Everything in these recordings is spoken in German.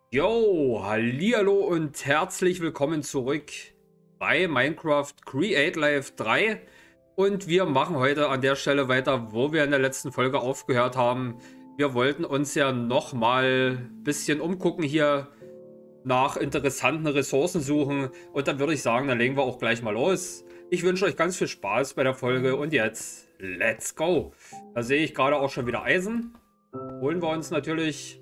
Yo, hallihallo und herzlich willkommen zurück bei Minecraft Create Life 3. Und wir machen heute an der Stelle weiter, wo wir in der letzten Folge aufgehört haben. Wir wollten uns ja nochmal ein bisschen umgucken hier, nach interessanten Ressourcen suchen. Und dann würde ich sagen, dann legen wir auch gleich mal los. Ich wünsche euch ganz viel Spaß bei der Folge und jetzt, let's go. Da sehe ich gerade auch schon wieder Eisen. Holen wir uns natürlich.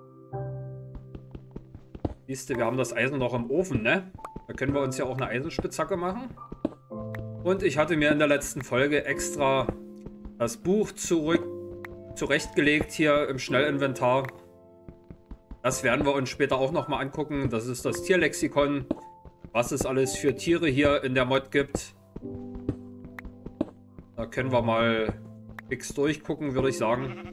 Siehst du, wir haben das Eisen noch im Ofen, ne? Da können wir uns ja auch eine Eisenspitzhacke machen. Und ich hatte mir in der letzten Folge extra das Buch zurechtgelegt hier im Schnellinventar. Das werden wir uns später auch nochmal angucken. Das ist das Tierlexikon, was es alles für Tiere hier in der Mod gibt. Da können wir mal fix durchgucken, würde ich sagen.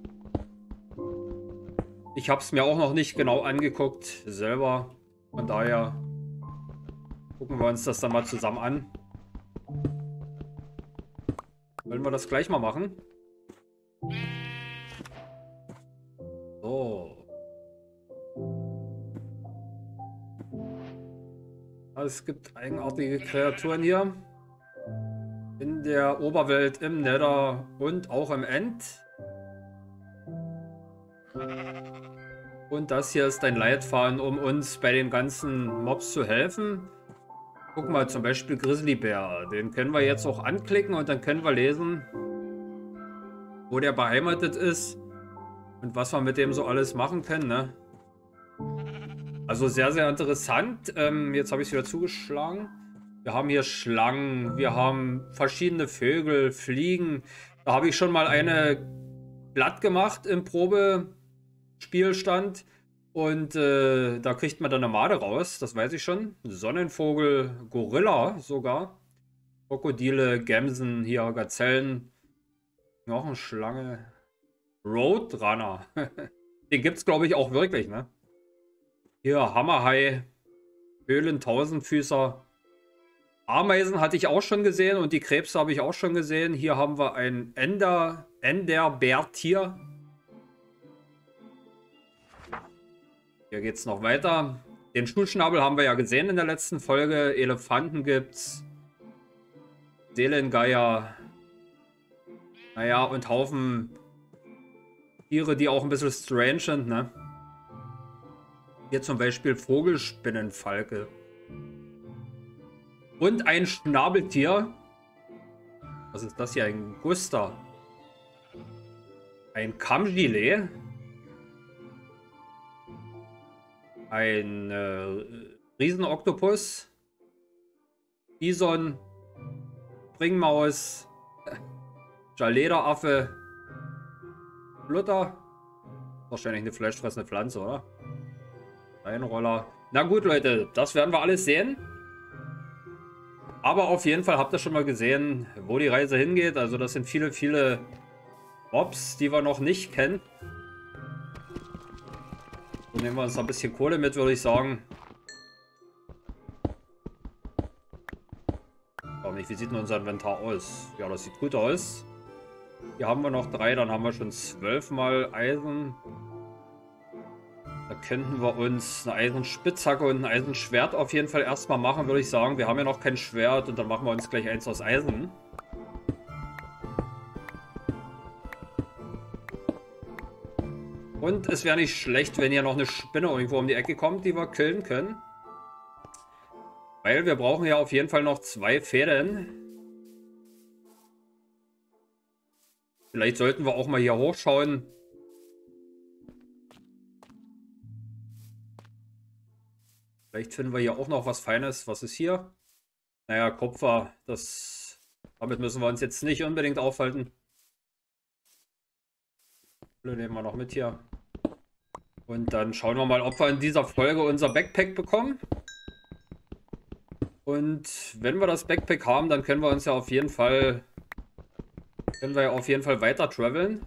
Ich habe es mir auch noch nicht genau angeguckt, selber. Von daher gucken wir uns das dann mal zusammen an. Wollen wir das gleich mal machen? So. Es gibt eigenartige Kreaturen hier. In der Oberwelt, im Nether und auch im End. Und das hier ist ein Leitfaden, um uns bei den ganzen Mobs zu helfen. Guck mal, zum Beispiel Grizzlybär. Den können wir jetzt auch anklicken und dann können wir lesen, wo der beheimatet ist und was wir mit dem so alles machen können, ne? Also sehr, sehr interessant. Jetzt habe ich es wieder zugeschlagen. Wir haben hier Schlangen, wir haben verschiedene Vögel, Fliegen. Da habe ich schon mal eine platt gemacht im Probespielstand. Und da kriegt man dann eine Made raus, das weiß ich schon. Sonnenvogel, Gorilla sogar. Krokodile, Gämsen, hier Gazellen. Noch eine Schlange. Roadrunner. Den gibt es, glaube ich, auch wirklich, ne? Hier Hammerhai, Höhlentausendfüßer. Ameisen hatte ich auch schon gesehen und die Krebse habe ich auch schon gesehen. Hier haben wir ein Enderbärtier. Hier geht es noch weiter. Den Schulschnabel haben wir ja gesehen in der letzten Folge. Elefanten gibt's. Seelengeier. Naja, und Haufen Tiere, die auch ein bisschen strange sind, ne? Hier zum Beispiel Vogelspinnenfalke. Und ein Schnabeltier. Was ist das hier? Ein Guster. Ein Kamgile. Ein Riesenoktopus. Bison. Springmaus. Jalederaffe. Flutter. Wahrscheinlich eine fleischfressende Pflanze, oder? Steinroller. Na gut, Leute, das werden wir alles sehen. Aber auf jeden Fall habt ihr schon mal gesehen, wo die Reise hingeht. Also das sind viele, viele Mobs, die wir noch nicht kennen. So nehmen wir uns ein bisschen Kohle mit, würde ich sagen. Warum nicht? Wie sieht denn unser Inventar aus? Ja, das sieht gut aus. Hier haben wir noch 3, dann haben wir schon 12 mal Eisen. Da könnten wir uns eine Eisenspitzhacke und ein Eisenschwert auf jeden Fall erstmal machen, würde ich sagen. Wir haben ja noch kein Schwert und dann machen wir uns gleich eins aus Eisen. Und es wäre nicht schlecht, wenn hier noch eine Spinne irgendwo um die Ecke kommt, die wir killen können. Weil wir brauchen ja auf jeden Fall noch 2 Fäden. Vielleicht sollten wir auch mal hier hochschauen. Vielleicht finden wir hier auch noch was Feines. Was ist hier? Naja, Kupfer. Damit müssen wir uns jetzt nicht unbedingt aufhalten. Nehmen wir noch mit hier. Und dann schauen wir mal, ob wir in dieser Folge unser Backpack bekommen. Und wenn wir das Backpack haben, dann können wir uns ja auf jeden Fall weiter traveln.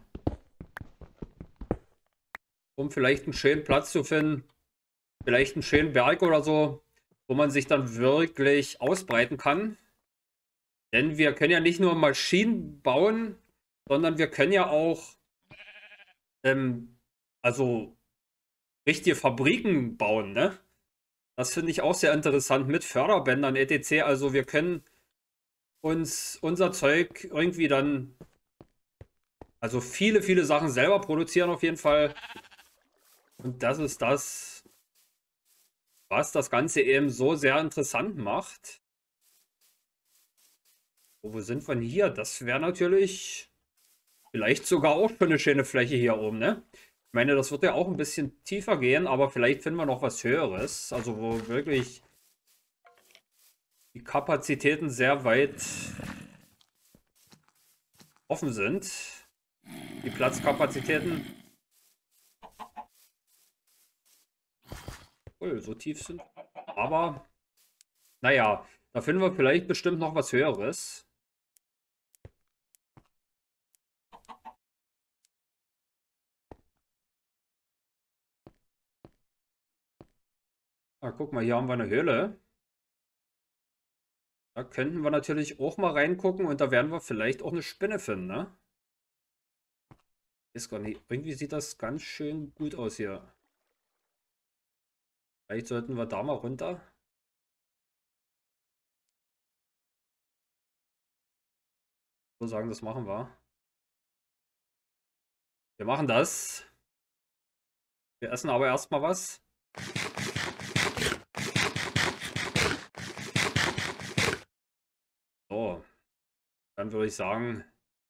Um vielleicht einen schönen Platz zu finden. Vielleicht einen schönen Berg oder so, wo man sich dann wirklich ausbreiten kann. Denn wir können ja nicht nur Maschinen bauen, sondern wir können ja auch also richtige Fabriken bauen, ne? Das finde ich auch sehr interessant mit Förderbändern etc. Also wir können uns unser Zeug irgendwie dann, also viele Sachen selber produzieren auf jeden Fall. Und das ist das, was das Ganze eben so sehr interessant macht. Wo sind wir denn hier? Das wäre natürlich vielleicht sogar auch schon eine schöne Fläche hier oben, ne? Ich meine, das wird ja auch ein bisschen tiefer gehen, aber vielleicht finden wir noch was Höheres. Also wo wirklich die Kapazitäten sehr weit offen sind. Die Platzkapazitäten. Oh, so tief sind. Aber, naja, da finden wir vielleicht bestimmt noch was Höheres. Ah, guck mal, hier haben wir eine Höhle. Da könnten wir natürlich auch mal reingucken und da werden wir vielleicht auch eine Spinne finden, ne? Ist gar nicht. Irgendwie sieht das ganz schön gut aus hier. Vielleicht sollten wir da mal runter. So sagen, das machen wir. Wir machen das. Wir essen aber erstmal was. So, dann würde ich sagen.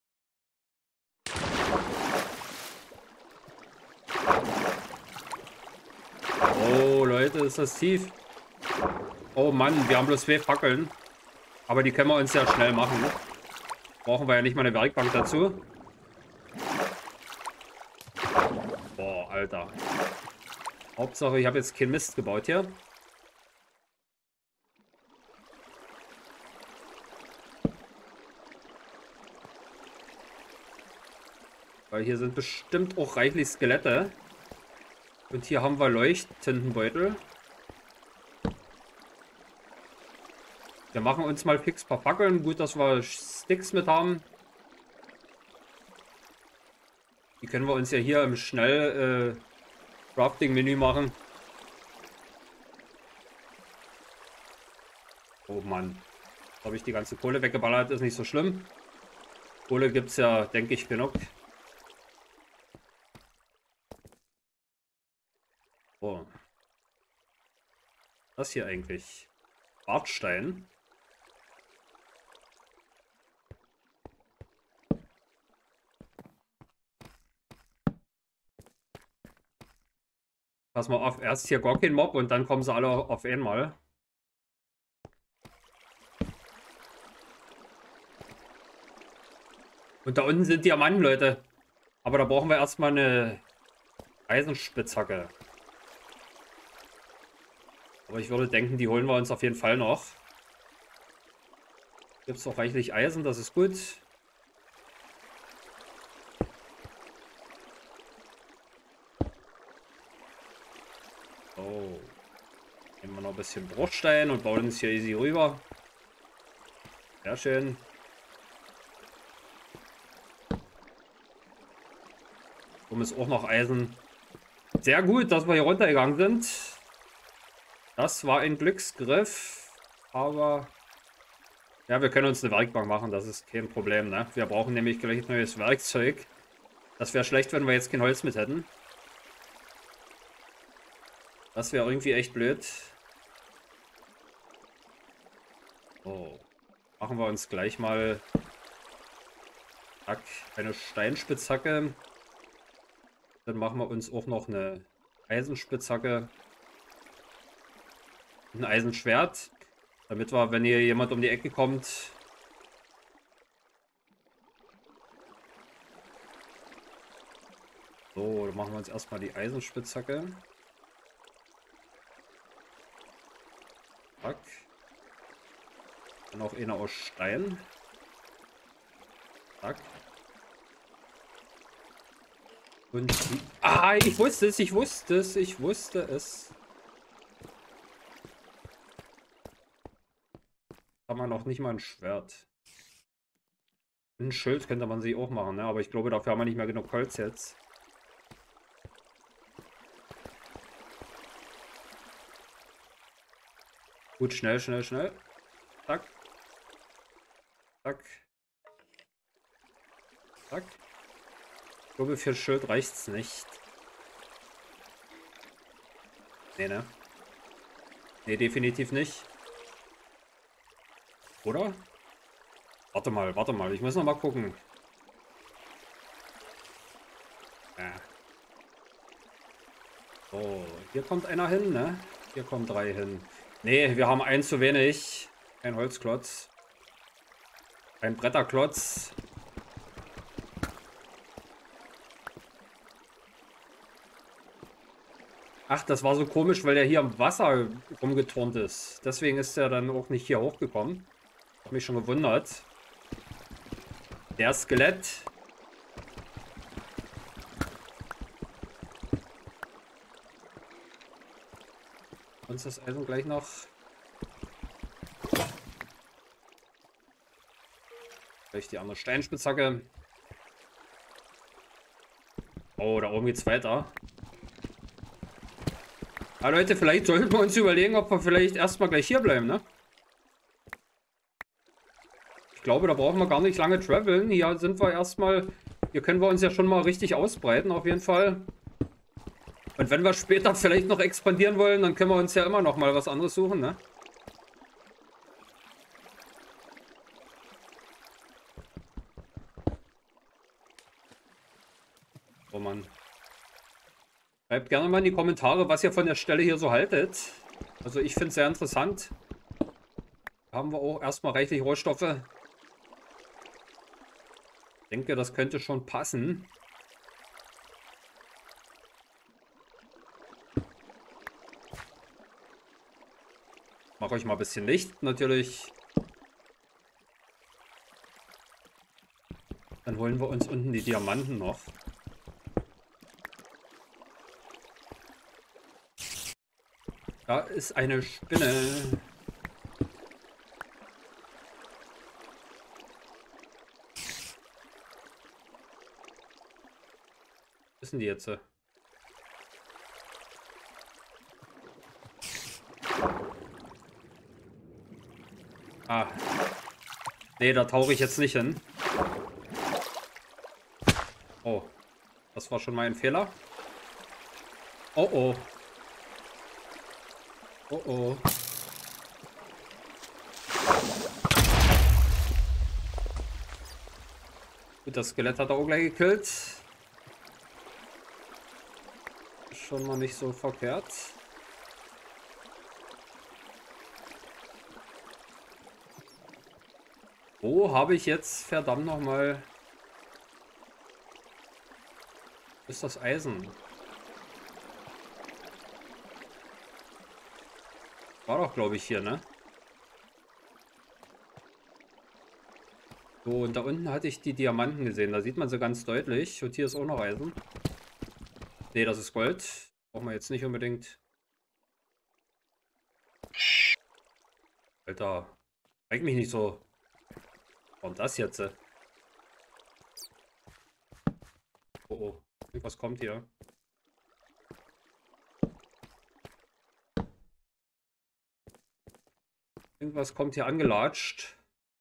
Oh, Leute, ist das tief. Oh Mann, wir haben bloß 2 Fackeln. Aber die können wir uns sehr schnell machen. Brauchen wir ja nicht mal eine Werkbank dazu. Boah, Alter. Hauptsache, ich habe jetzt keinen Mist gebaut hier. Weil hier sind bestimmt auch reichlich Skelette. Und hier haben wir Leuchttintenbeutel. Wir machen uns mal fix ein paar Fackeln. Gut, dass wir Sticks mit haben. Die können wir uns ja hier im Schnell Crafting-Menü machen. Oh Mann. Jetzt habe ich die ganze Kohle weggeballert. Ist nicht so schlimm. Kohle gibt es ja, denke ich, genug. Oh. Was hier eigentlich? Bartstein. Pass mal auf, erst hier gar kein Mob und dann kommen sie alle auf einmal. Und da unten sind Diamanten, Leute. Aber da brauchen wir erstmal eine Eisenspitzhacke. Aber ich würde denken, die holen wir uns auf jeden Fall noch. Gibt es auch reichlich Eisen, das ist gut. So. Nehmen wir noch ein bisschen Bruchstein und bauen uns hier easy rüber. Sehr schön. Oben ist auch noch Eisen. Sehr gut, dass wir hier runtergegangen sind. Das war ein Glücksgriff. Aber ja, wir können uns eine Werkbank machen. Das ist kein Problem, ne? Wir brauchen nämlich gleich neues Werkzeug. Das wäre schlecht, wenn wir jetzt kein Holz mit hätten. Das wäre irgendwie echt blöd. So. Machen wir uns gleich mal eine Steinspitzhacke. Dann machen wir uns auch noch eine Eisenspitzhacke. Ein Eisenschwert. Damit wir, wenn hier jemand um die Ecke kommt. So, dann machen wir uns erstmal die Eisenspitzhacke. Zack. Dann auch eine aus Stein. Zack. Und die... Ah, ich wusste es, ich wusste es, ich wusste es. Haben wir noch nicht mal ein Schwert. Ein Schild könnte man sich auch machen, ne? Aber ich glaube, dafür haben wir nicht mehr genug Holz jetzt. Gut, schnell, schnell, schnell. Zack. Zack. Zack. Ich glaube, für Schild reicht's nicht. Nee, ne? Nee, definitiv nicht. Oder? Warte mal. Ich muss noch mal gucken. Ja. So, hier kommt einer hin, ne? Hier kommen 3 hin. Nee, wir haben einen zu wenig. Ein Holzklotz. Ein Bretterklotz. Ach, das war so komisch, weil der hier im Wasser rumgeturnt ist. Deswegen ist er dann auch nicht hier hochgekommen. Hab mich schon gewundert. Der Skelett. Uns das Eisen gleich noch. Gleich die andere Steinspitzhacke. Oh, da oben geht's weiter. Ah, Leute, vielleicht sollten wir uns überlegen, ob wir vielleicht erstmal gleich hier bleiben, ne? Ich glaube, da brauchen wir gar nicht lange traveln. Hier sind wir erstmal. Hier können wir uns ja schon mal richtig ausbreiten, auf jeden Fall. Und wenn wir später vielleicht noch expandieren wollen, dann können wir uns ja immer noch mal was anderes suchen, ne? Oh Mann. Schreibt gerne mal in die Kommentare, was ihr von der Stelle hier so haltet. Also ich finde es sehr interessant. Da haben wir auch erstmal reichlich Rohstoffe. Ich denke, das könnte schon passen. Mache euch mal ein bisschen Licht, natürlich. Dann holen wir uns unten die Diamanten noch. Da ist eine Spinne. Was sind die jetzt? Ah. Nee, da tauche ich jetzt nicht hin. Oh. Das war schon mal ein Fehler. Oh oh. Oh oh. Gut, das Skelett hat er auch gleich gekillt. Schon mal nicht so verkehrt. Wo habe ich jetzt verdammt nochmal... Ist das Eisen? War doch, glaube ich, hier, ne? So, und da unten hatte ich die Diamanten gesehen. Da sieht man sie ganz deutlich. Und hier ist auch noch Eisen. Ne, das ist Gold. Brauchen wir jetzt nicht unbedingt. Alter, zeig mich nicht so. Warum das jetzt? Oh oh, irgendwas kommt hier. Irgendwas kommt hier angelatscht.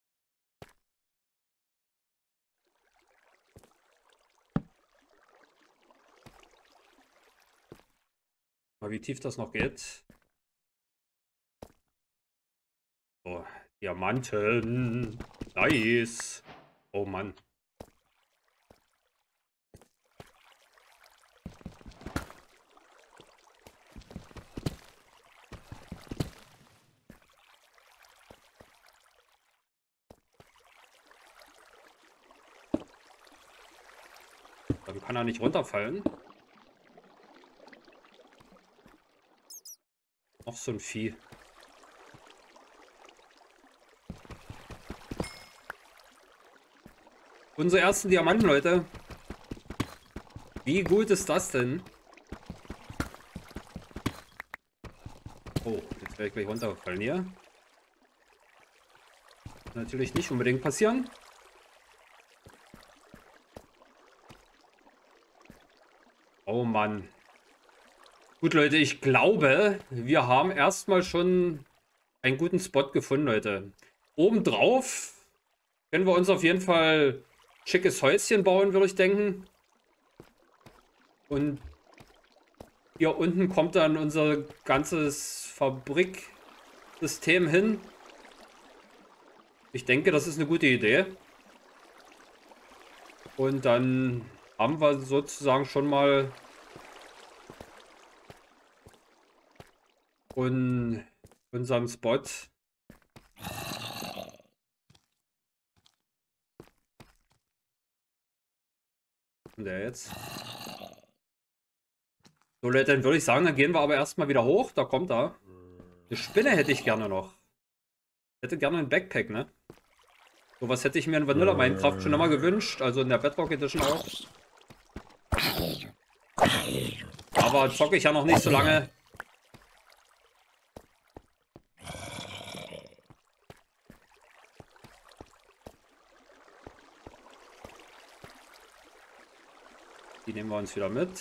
Mal wie tief das noch geht. Oh, Diamanten. Nice. Oh Mann. Dann kann er nicht runterfallen. Noch so ein Vieh. Unsere ersten Diamanten, Leute. Wie gut ist das denn? Oh, jetzt werde ich gleich runterfallen hier. Natürlich nicht unbedingt passieren. Oh Mann. Gut, Leute, ich glaube, wir haben erstmal schon einen guten Spot gefunden, Leute. Obendrauf können wir uns auf jeden Fall ein schickes Häuschen bauen, würde ich denken. Und hier unten kommt dann unser ganzes Fabriksystem hin. Ich denke, das ist eine gute Idee. Und dann haben wir sozusagen schon mal unseren Spot. Und der jetzt. So Leute, dann würde ich sagen, dann gehen wir aber erstmal wieder hoch. Da kommt er. Eine Spinne hätte ich gerne noch. Ich hätte gerne ein Backpack, ne? So was hätte ich mir in Vanilla Minecraft schon immer gewünscht. Also in der Bedrock Edition auch. Aber zocke ich ja noch nicht so lange. Die nehmen wir uns wieder mit.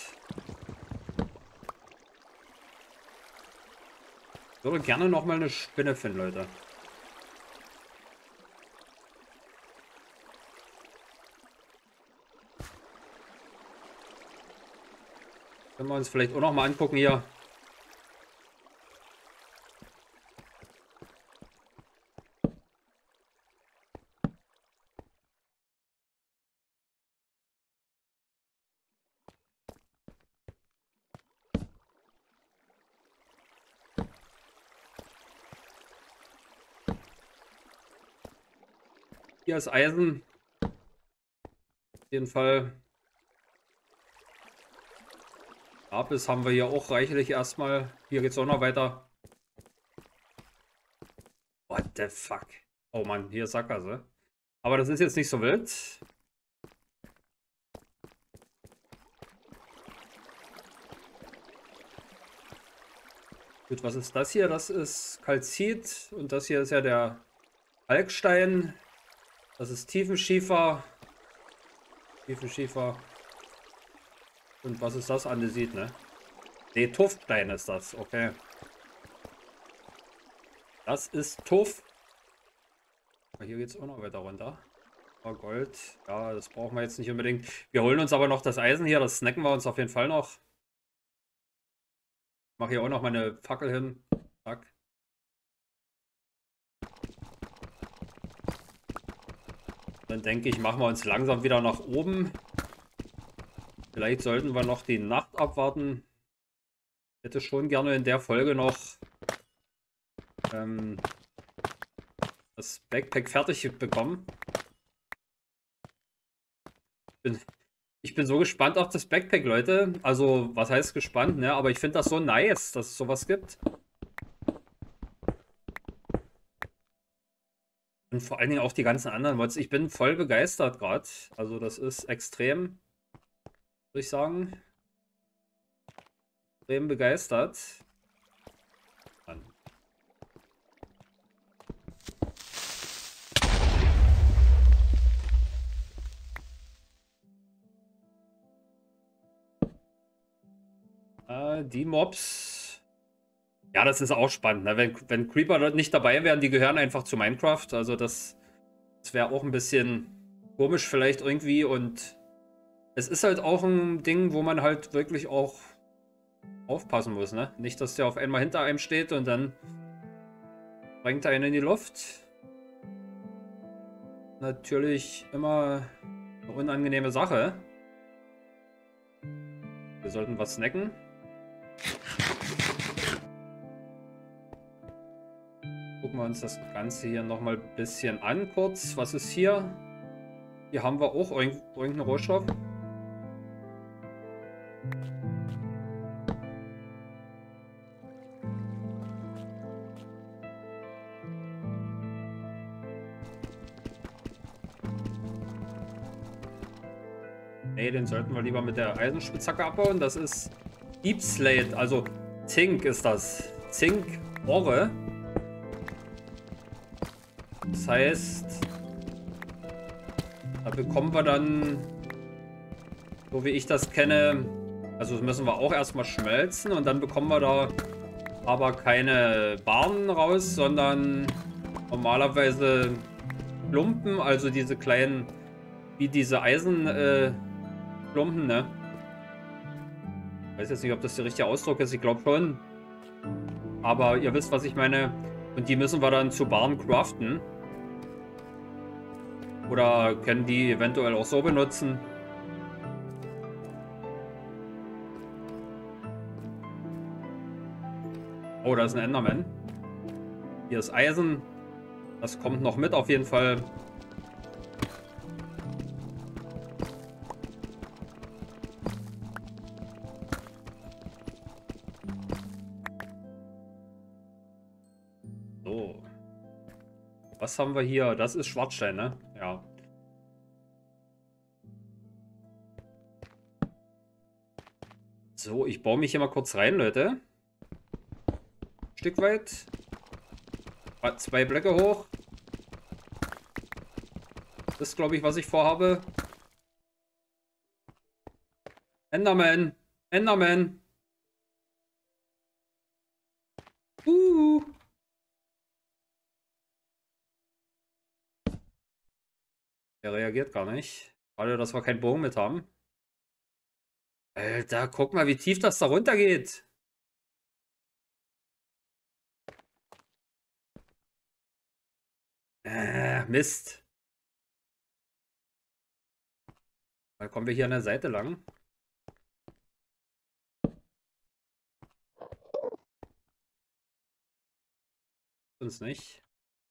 Ich würde gerne noch mal eine Spinne finden, Leute. Können wir uns vielleicht auch noch mal angucken hier. Hier ist Eisen. Auf jeden Fall. Lapis haben wir hier auch reichlich erstmal. Hier geht es auch noch weiter. What the fuck? Oh Mann, hier ist Sackgasse. Aber das ist jetzt nicht so wild. Gut, was ist das hier? Das ist Kalzit. Und das hier ist ja der Kalkstein. Das ist Tiefenschiefer. Tiefenschiefer. Und was ist das? Andesit, ne? Ne, Tuffstein ist das. Okay. Das ist Tuff. Hier geht es auch noch weiter runter. Oh, Gold. Ja, das brauchen wir jetzt nicht unbedingt. Wir holen uns aber noch das Eisen hier. Das snacken wir uns auf jeden Fall noch. Ich mache hier auch noch meine Fackel hin. Zack. Dann denke ich, machen wir uns langsam wieder nach oben. Vielleicht sollten wir noch die Nacht abwarten. Ich hätte schon gerne in der Folge noch das Backpack fertig bekommen. Ich bin so gespannt auf das Backpack, Leute. Also, was heißt gespannt, ne? Aber ich finde das so nice, dass es sowas gibt. Und vor allen Dingen auch die ganzen anderen Mods. Ich bin voll begeistert gerade. Also, das ist extrem, würde ich sagen. Extrem begeistert. Mann. Die Mobs. Ja, das ist auch spannend. Ne? Wenn Creeper dort nicht dabei wären, die gehören einfach zu Minecraft. Also das wäre auch ein bisschen komisch vielleicht irgendwie. Und es ist halt auch ein Ding, wo man halt wirklich auch aufpassen muss. Ne? Nicht, dass der auf einmal hinter einem steht und dann sprengt er einen in die Luft. Natürlich immer eine unangenehme Sache. Wir sollten was snacken. Gucken wir uns das Ganze hier nochmal ein bisschen an kurz. Was ist hier? Hier haben wir auch irgendeinen Rohstoff. Nee, den sollten wir lieber mit der Eisenspitzhacke abbauen. Das ist Deep Slate, also Zink ist das. Zink-Ore. Das heißt, da bekommen wir dann, so wie ich das kenne, also das müssen wir auch erstmal schmelzen und dann bekommen wir da aber keine Bahnen raus, sondern normalerweise Klumpen, also diese kleinen, wie diese Eisenklumpen, ne? Ich weiß jetzt nicht, ob das der richtige Ausdruck ist, ich glaube schon. Aber ihr wisst, was ich meine. Und die müssen wir dann zu Bahnen craften. Oder können die eventuell auch so benutzen. Oh, da ist ein Enderman. Hier ist Eisen. Das kommt noch mit auf jeden Fall. So. Was haben wir hier? Das ist Schwarzstein, ne? Ja. So, ich baue mich hier mal kurz rein, Leute. Stück weit. 2 Blöcke hoch. Das ist, glaube ich, was ich vorhabe. Enderman. Enderman. Er reagiert gar nicht. Schade, dass wir keinen Bogen mit haben. Alter, guck mal, wie tief das da runter geht. Mist. Dann kommen wir hier an der Seite lang. Uns nicht.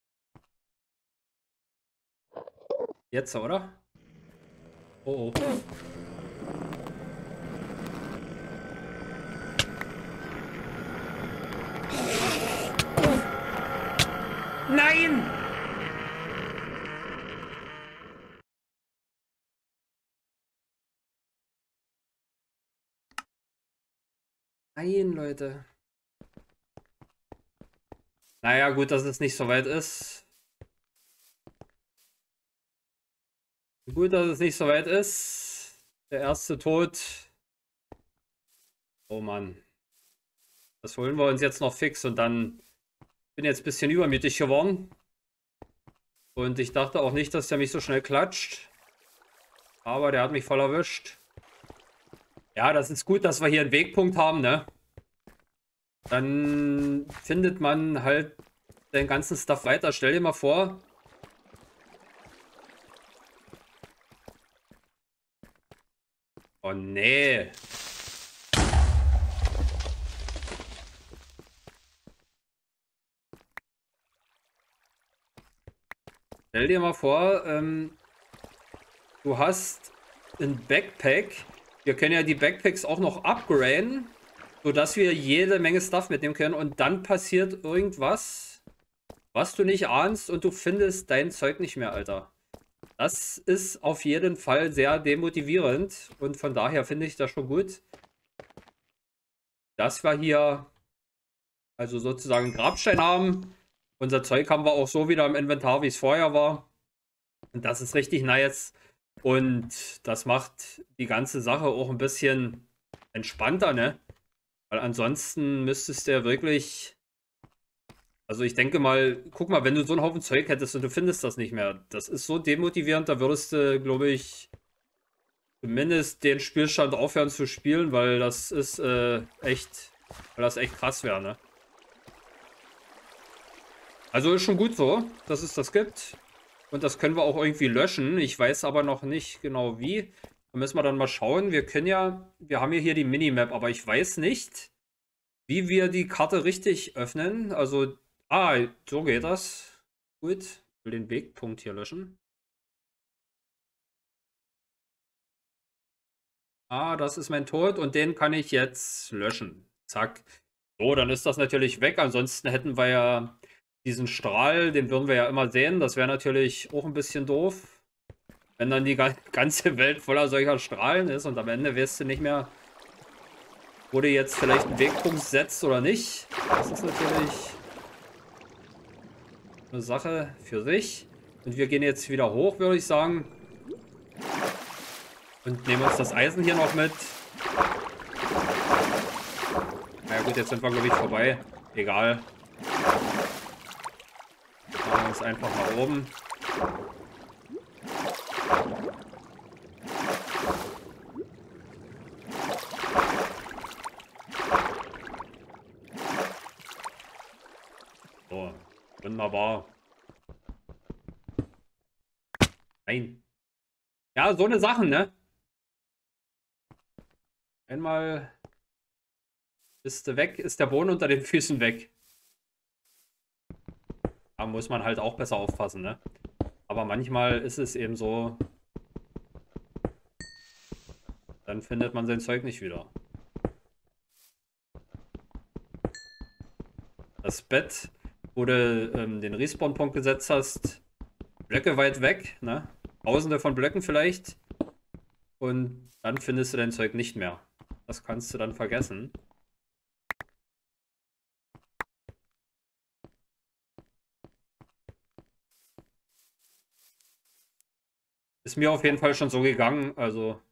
Jetzt, oder? Oh, oh. Nein! Nein, Leute. Naja, gut, dass es nicht so weit ist. Gut, dass es nicht so weit ist. Der erste Tod. Oh Mann. Das holen wir uns jetzt noch fix und dann bin jetzt ein bisschen übermütig geworden. Und ich dachte auch nicht, dass der mich so schnell klatscht. Aber der hat mich voll erwischt. Ja, das ist gut, dass wir hier einen Wegpunkt haben, ne? Dann findet man halt den ganzen Stuff weiter. Stell dir mal vor. Oh nee. Stell dir mal vor, du hast ein Backpack. Wir können ja die Backpacks auch noch upgraden, sodass wir jede Menge Stuff mitnehmen können. Und dann passiert irgendwas, was du nicht ahnst und du findest dein Zeug nicht mehr, Alter. Das ist auf jeden Fall sehr demotivierend. Und von daher finde ich das schon gut, dass wir hier also sozusagen einen Grabstein haben. Unser Zeug haben wir auch so wieder im Inventar, wie es vorher war. Und das ist richtig nice. Und das macht die ganze Sache auch ein bisschen entspannter, ne? Weil ansonsten müsstest du ja wirklich... Also ich denke mal, guck mal, wenn du so einen Haufen Zeug hättest und du findest das nicht mehr, das ist so demotivierend, da würdest du, glaube ich, zumindest den Spielstand aufhören zu spielen, weil das ist echt krass wäre, ne? Also ist schon gut so, dass es das gibt. Und das können wir auch irgendwie löschen. Ich weiß aber noch nicht genau wie. Da müssen wir dann mal schauen. Wir haben ja hier die Minimap, aber ich weiß nicht, wie wir die Karte richtig öffnen. Also, so geht das. Gut. Ich will den Wegpunkt hier löschen. Das ist mein Tod und den kann ich jetzt löschen. Zack. So, dann ist das natürlich weg. Ansonsten hätten wir ja diesen Strahl, den würden wir ja immer sehen. Das wäre natürlich auch ein bisschen doof, wenn dann die ganze Welt voller solcher Strahlen ist und am Ende weißt du nicht mehr, wo du jetzt vielleicht einen Wegpunkt setzt oder nicht. Das ist natürlich eine Sache für sich. Und wir gehen jetzt wieder hoch, würde ich sagen. Und nehmen uns das Eisen hier noch mit. Na ja, gut, jetzt sind wir, glaube ich, vorbei. egal. Machen wir es einfach nach oben. So, wunderbar. Nein. Ja, so eine Sache, ne? Einmal ist du weg, ist der Boden unter den Füßen weg. Da muss man halt auch besser aufpassen, ne? Aber manchmal ist es eben so, dann findet man sein Zeug nicht wieder. Das Bett, wo du den Respawn-Punkt gesetzt hast, Blöcke weit weg, ne? Tausende von Blöcken vielleicht. Und dann findest du dein Zeug nicht mehr. Das kannst du dann vergessen. Ist mir auf jeden Fall schon so gegangen. Also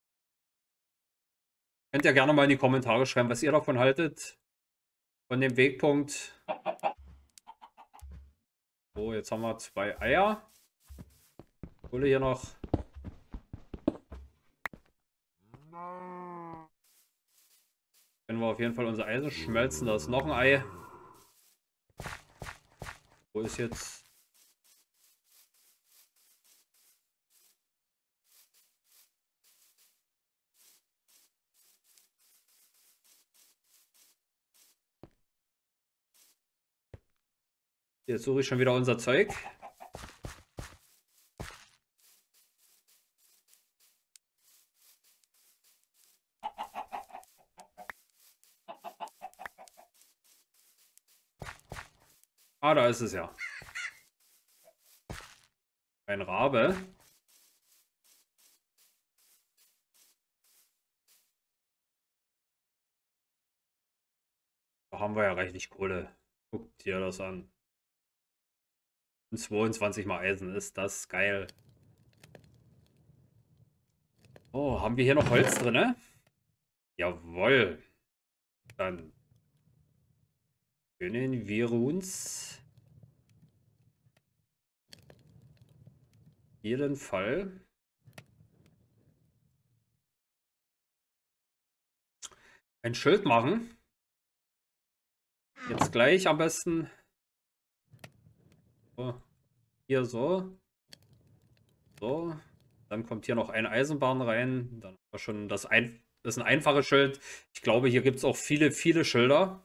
könnt ihr gerne mal in die Kommentare schreiben, was ihr davon haltet. Von dem Wegpunkt. So, jetzt haben wir 2 Eier. Ich hole hier noch. Können wir auf jeden Fall unser Eisen schmelzen. Da ist noch ein Ei. Wo ist jetzt? Jetzt suche ich schon wieder unser Zeug. Ah, da ist es ja. Ein Rabe. Da haben wir ja reichlich Kohle. Guckt dir das an. Und 22 mal Eisen, ist das geil. Oh, haben wir hier noch Holz drin, ne? Jawohl. Dann können wir uns jeden Fall ein Schild machen. Jetzt gleich am besten. So. Hier so. So. Dann kommt hier noch eine Eisenbahn rein. Dann haben wir schon das ist ein einfaches Schild. Ich glaube, hier gibt es auch viele, viele Schilder.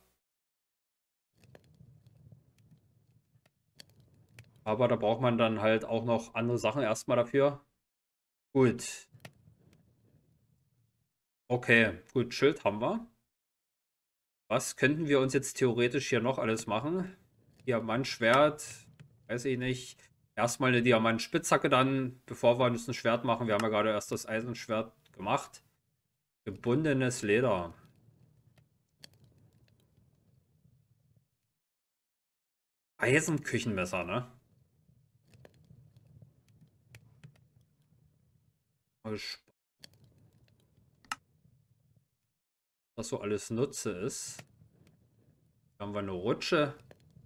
Aber da braucht man dann halt auch noch andere Sachen erstmal dafür. Gut. Okay, gut, Schild haben wir. Was könnten wir uns jetzt theoretisch hier noch alles machen? Diamantschwert, weiß ich nicht. Erstmal eine Diamantspitzhacke dann, bevor wir uns ein Schwert machen. Wir haben ja gerade erst das Eisenschwert gemacht. Gebundenes Leder. Eisenküchenmesser, ne? Was so alles Nutze ist. Hier haben wir eine Rutsche.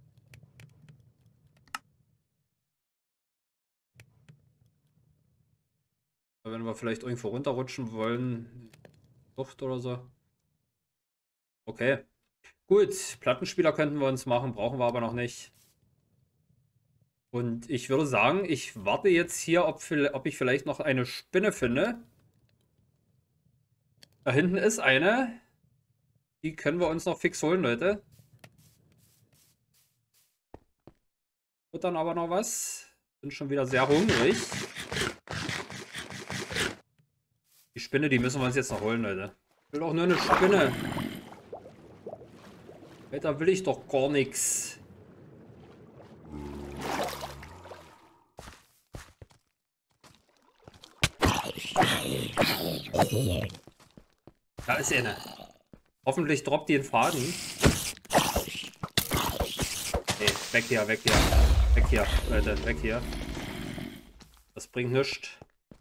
Wenn wir vielleicht irgendwo runterrutschen wollen, Luft oder so. Okay. Gut, Plattenspieler könnten wir uns machen, brauchen wir aber noch nicht. Und ich würde sagen, ich warte jetzt hier, ob ich vielleicht noch eine Spinne finde. Da hinten ist eine. Die können wir uns noch fix holen, Leute. Wird dann aber noch was. Bin schon wieder sehr hungrig. Die Spinne, die müssen wir uns jetzt noch holen, Leute. Ich will doch nur eine Spinne. Da will ich doch gar nichts. Da ist eine. Hoffentlich droppt die den Faden. Nee, weg hier, weg hier. Weg hier, Leute, weg hier. Das bringt nichts.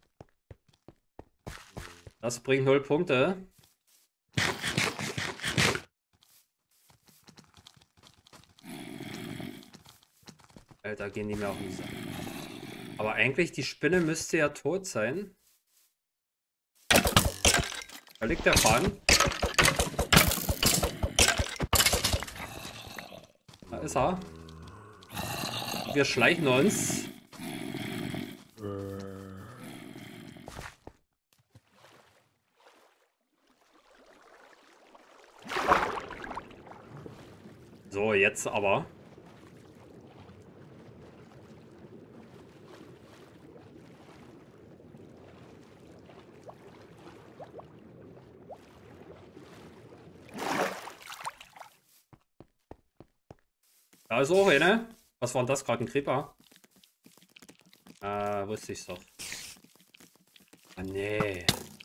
Das bringt 0 Punkte. Alter, gehen die mir auf den Sack. Aber eigentlich, die Spinne müsste ja tot sein. Da liegt der Faden. Da ist er. Wir schleichen uns. So, jetzt aber. Da ist auch eine. Was war denn das gerade? Ein Creeper? Wusste ich's doch. Ah, nee.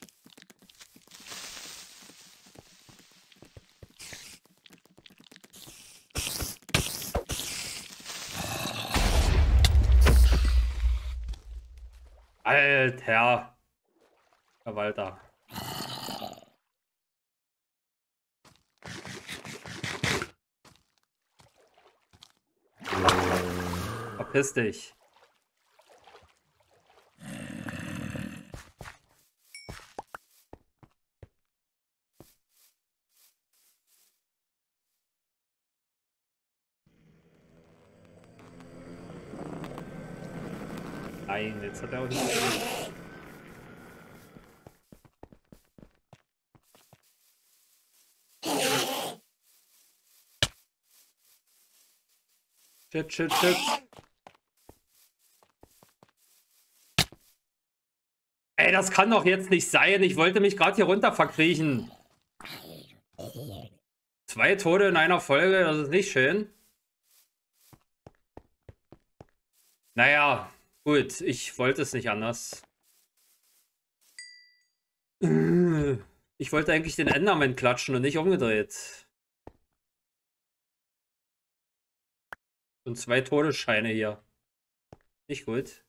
Alter. Herr Walter. Verpiss dich. Nein, jetzt hat er auch nicht. Shit, shit, shit. Ey, das kann doch jetzt nicht sein. Ich wollte mich gerade hier runter verkriechen. 2 Tode in einer Folge, das ist nicht schön. Naja, gut, ich wollte es nicht anders. Ich wollte eigentlich den Enderman klatschen und nicht umgedreht. Und 2 Todesscheine hier. Nicht gut.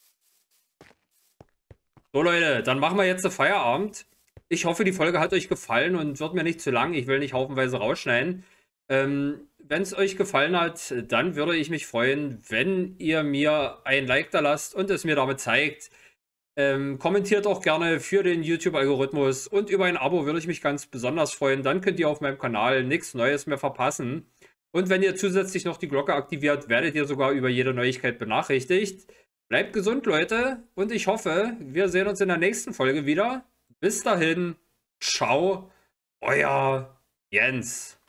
So Leute, dann machen wir jetzt den Feierabend. Ich hoffe, die Folge hat euch gefallen und wird mir nicht zu lang. Ich will nicht haufenweise rausschneiden. Wenn es euch gefallen hat, dann würde ich mich freuen, wenn ihr mir ein Like da lasst und es mir damit zeigt. Kommentiert auch gerne für den YouTube-Algorithmus und über ein Abo würde ich mich ganz besonders freuen. Dann könnt ihr auf meinem Kanal nichts Neues mehr verpassen. Und wenn ihr zusätzlich noch die Glocke aktiviert, werdet ihr sogar über jede Neuigkeit benachrichtigt. Bleibt gesund, Leute, und ich hoffe, wir sehen uns in der nächsten Folge wieder. Bis dahin, ciao, euer Jens.